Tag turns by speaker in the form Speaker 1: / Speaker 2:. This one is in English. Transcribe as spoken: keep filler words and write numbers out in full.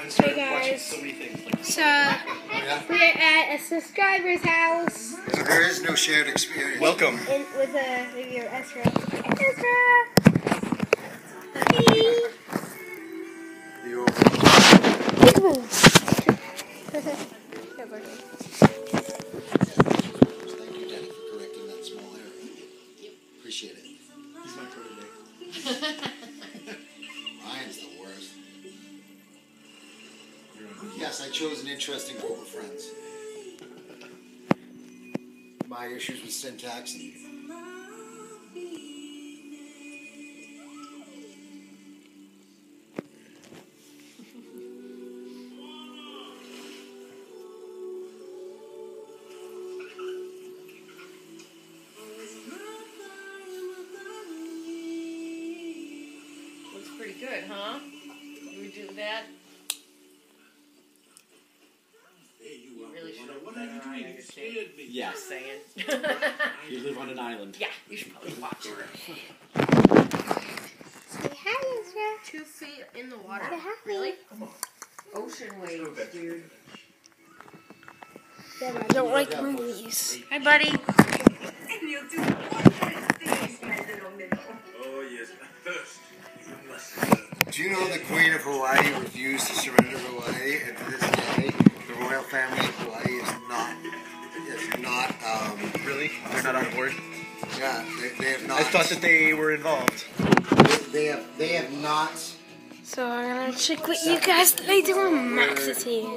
Speaker 1: haven't started
Speaker 2: Hey
Speaker 1: watching
Speaker 2: guys.
Speaker 1: so many things. Like,
Speaker 2: So,
Speaker 3: Yeah.
Speaker 2: we're at a subscriber's house
Speaker 3: So there is no shared experience.
Speaker 1: welcome.
Speaker 2: in, with a reviewer, Ezra. Ezra! Hey!
Speaker 3: The old-
Speaker 2: Peekaboo! Good working.
Speaker 3: Thank you, Danny, for correcting that small error. Appreciate it.
Speaker 1: He's my protege.
Speaker 3: Ryan's the worst. Yes, I chose an interesting group of friends. My issues with syntax and
Speaker 4: Looks pretty good, huh? You would do that? You really should have better eye on your tape.
Speaker 1: Yeah.
Speaker 4: Just saying.
Speaker 1: You live on an island.
Speaker 4: Yeah, you should probably watch her.
Speaker 2: Say hi, Ezra.
Speaker 4: Two feet in the water?
Speaker 2: Say hi.
Speaker 4: Really? Ocean waves, dude.
Speaker 2: Yeah, I don't like movies.
Speaker 4: Hi, buddy.
Speaker 5: Oh, yes, first, you must.
Speaker 3: do you know the Queen of Hawaii refused to surrender Hawaii, and to this day, the royal family of Hawaii is not, is not, um,
Speaker 1: Really? They're not on board?
Speaker 3: yeah, they, they have not.
Speaker 1: I thought that they were involved.
Speaker 3: They have, they have not.
Speaker 2: So I'm gonna check what you guys today do on Maxity.